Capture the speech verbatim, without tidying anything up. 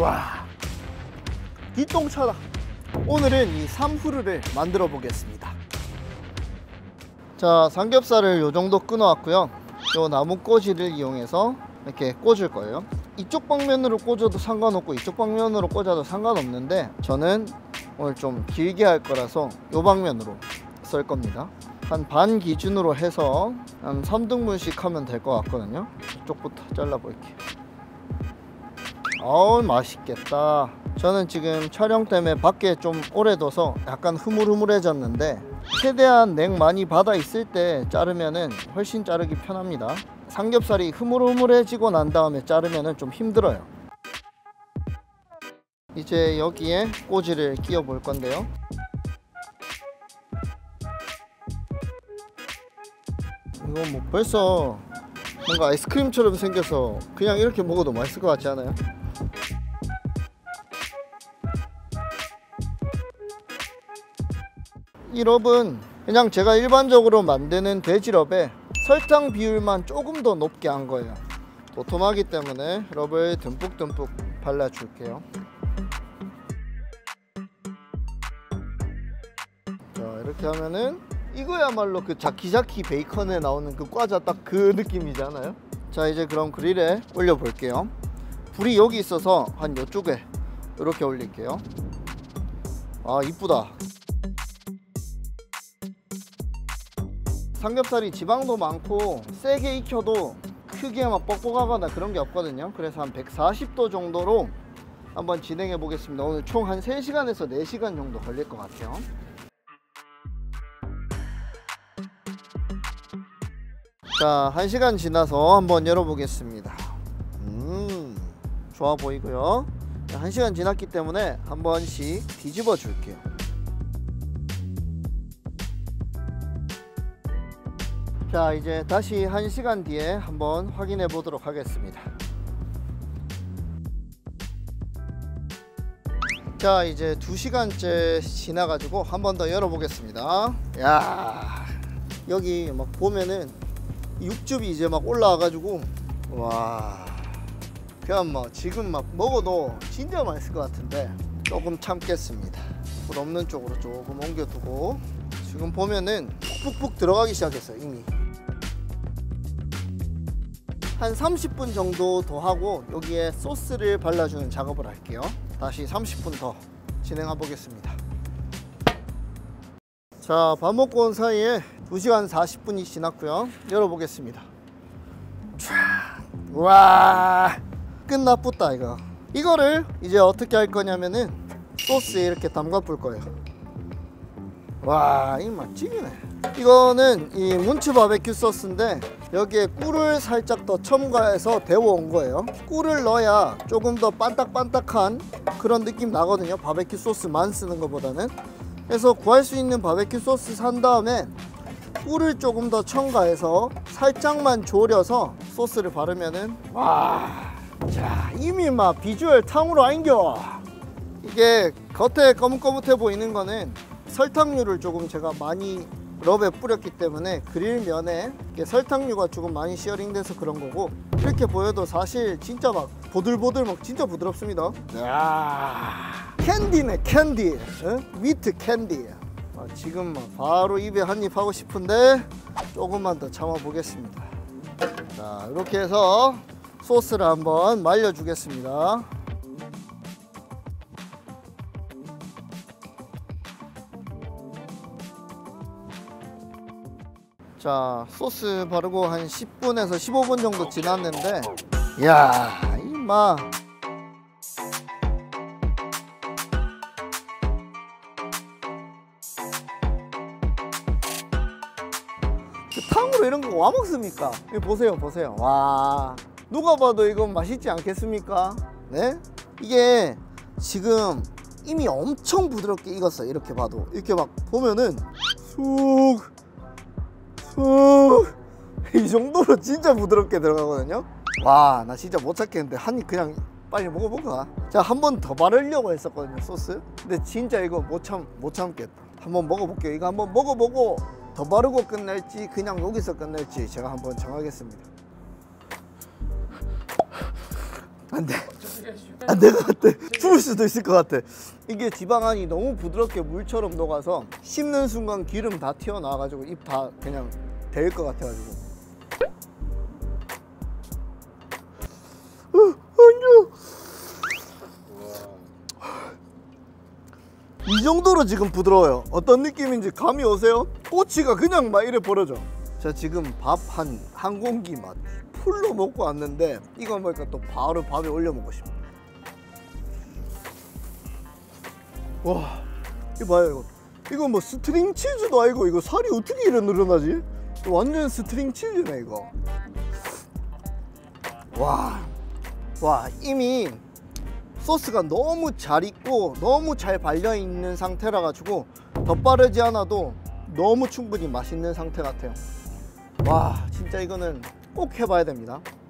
와, 기똥차다. 오늘은 이 삼후르를 만들어 보겠습니다. 자, 삼겹살을 요 정도 끊어 왔고요. 요 나무 꼬지를 이용해서 이렇게 꽂을 거예요. 이쪽 방면으로 꽂아도 상관없고 이쪽 방면으로 꽂아도 상관없는데 저는 오늘 좀 길게 할 거라서 요 방면으로 쓸 겁니다. 한 반 기준으로 해서 한 삼 등분씩 하면 될 것 같거든요. 이쪽부터 잘라볼게요. 어우, 맛있겠다. 저는 지금 촬영 때문에 밖에 좀 오래 둬서 약간 흐물흐물해졌는데 최대한 냉 많이 받아 있을 때 자르면은 훨씬 자르기 편합니다. 삼겹살이 흐물흐물해지고 난 다음에 자르면은 좀 힘들어요. 이제 여기에 꼬지를 끼워 볼 건데요. 이거 뭐 벌써 뭔가 아이스크림처럼 생겨서 그냥 이렇게 먹어도 맛있을 것 같지 않아요? 이 럽은 그냥 제가 일반적으로 만드는 돼지럽에 설탕 비율만 조금 더 높게 한 거예요. 도톰하기 때문에 럽을 듬뿍듬뿍 발라줄게요. 자, 이렇게 하면은 이거야말로 그 자키자키 베이컨에 나오는 그 과자 딱 그 느낌이잖아요. 자, 이제 그럼 그릴에 올려 볼게요. 불이 여기 있어서 한 이쪽에 이렇게 올릴게요. 아, 이쁘다. 삼겹살이 지방도 많고 세게 익혀도 크게 막 뻑뻑하거나 그런 게 없거든요. 그래서 한 백사십 도 정도로 한번 진행해 보겠습니다. 오늘 총 한 세 시간에서 네 시간 정도 걸릴 것 같아요. 자, 한 시간 지나서 한번 열어보겠습니다. 음, 좋아 보이고요. 한 시간 지났기 때문에 한 번씩 뒤집어 줄게요. 자, 이제 다시 한 시간 뒤에 한번 확인해 보도록 하겠습니다. 자, 이제 두 시간째 지나가지고 한 번 더 열어보겠습니다. 야, 여기 막 보면은 육즙이 이제 막 올라와가지고 와, 그냥 뭐 지금 막 먹어도 진짜 맛있을 것 같은데 조금 참겠습니다. 불 없는 쪽으로 조금 옮겨두고 지금 보면은 푹푹 들어가기 시작했어요. 이미 한 삼십 분 정도 더 하고 여기에 소스를 발라주는 작업을 할게요. 다시 삼십 분 더 진행해 보겠습니다. 자, 밥 먹고 온 사이에 두 시간 사십 분이 지났고요. 열어보겠습니다. 와, 끝나쁘다. 이거 이거를 이제 어떻게 할 거냐면은 소스에 이렇게 담가 볼 거예요. 와, 이 맛집이네. 이거는 이 문츠 바베큐 소스인데 여기에 꿀을 살짝 더 첨가해서 데워온 거예요. 꿀을 넣어야 조금 더 반딱반딱한 그런 느낌 나거든요. 바베큐 소스만 쓰는 것보다는. 그래서 구할 수 있는 바베큐 소스 산 다음에 꿀을 조금 더 첨가해서 살짝만 졸여서 소스를 바르면은 와, 자, 이미 막 비주얼 탕후루 아닌겨. 이게 겉에 거뭇거뭇해 보이는 거는 설탕류를 조금 제가 많이 럽에 뿌렸기 때문에 그릴면에 설탕류가 조금 많이 시어링돼서 그런 거고, 이렇게 보여도 사실 진짜 막 보들보들 막 진짜 부드럽습니다. 이야, 캔디네 캔디. 응? 위트 캔디. 아, 지금 막 바로 입에 한입 하고 싶은데 조금만 더 참아 보겠습니다. 자, 이렇게 해서 소스를 한번 말려 주겠습니다. 자, 소스 바르고 한 십 분에서 십오 분 정도 지났는데, 이야, 이마 탕후루 이런 거 와 먹습니까? 이거 보세요, 보세요. 와, 누가 봐도 이건 맛있지 않겠습니까? 네? 이게 지금 이미 엄청 부드럽게 익었어요. 이렇게 봐도, 이렇게 막 보면은 쑥 이 정도로 진짜 부드럽게 들어가거든요. 와, 나 진짜 못 찾겠는데 한 입 그냥 빨리 먹어볼까? 제가 한 번 더 바르려고 했었거든요, 소스. 근데 진짜 이거 못 참, 못 참겠다. 한번 먹어볼게요. 이거 한번 먹어보고 더 바르고 끝낼지 그냥 여기서 끝낼지 제가 한번 정하겠습니다. 안 돼. 안 될 것 같아. 죽을 수도 있을 것 같아. 이게 지방안이 너무 부드럽게 물처럼 녹아서 씹는 순간 기름 다 튀어나와가지고 입 다 그냥 데일 것 같아가지고. 어, 아니야. 이 정도로 지금 부드러워요. 어떤 느낌인지 감이 오세요? 꼬치가 그냥 막 이래 버려져. 자, 지금 밥 한 한 공기 맛 풀로 먹고 왔는데 이거 먹으니까 또 바로 밥에 올려 먹고 싶어. 와, 이거 봐요. 이거 이거 뭐 스트링 치즈도 아니고 이거 살이 어떻게 이래 늘어나지? 완전 스트링 치즈네 이거. 와, 와, 이미 소스가 너무 잘 익고 너무 잘 발려 있는 상태라 가지고 더 빠르지 않아도 너무 충분히 맛있는 상태 같아요. 와, 진짜 이거는 꼭 해봐야 됩니다.